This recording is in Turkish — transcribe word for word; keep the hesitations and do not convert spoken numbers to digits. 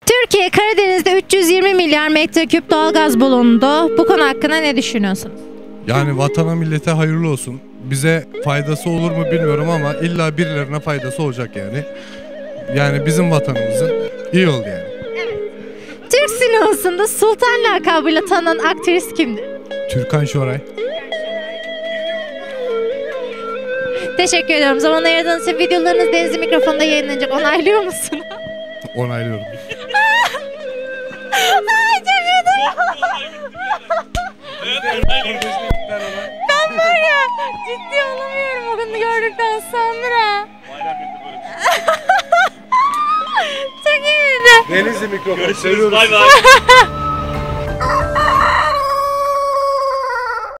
Türkiye Karadeniz'de üç yüz yirmi milyar metreküp doğalgaz bulundu. Bu konu hakkında ne düşünüyorsunuz? Yani vatana millete hayırlı olsun. Bize faydası olur mu bilmiyorum ama illa birilerine faydası olacak yani. Yani bizim vatanımızın iyi oldu yani. Türk sinemasında Sultan lakabıyla tanınan aktris kimdir? Türkan Şoray. Teşekkür ediyorum. Zaman ayırdığınız için videolarınız Denizli mikrofonda yayınlanacak. Onaylıyor musun? Onaylıyorum. Ay çok Ben var ya ciddi olamıyorum o günü gördükten sonra. Çok iyiydi. Denizli mikrofon. Görüşürüz. Bay bay.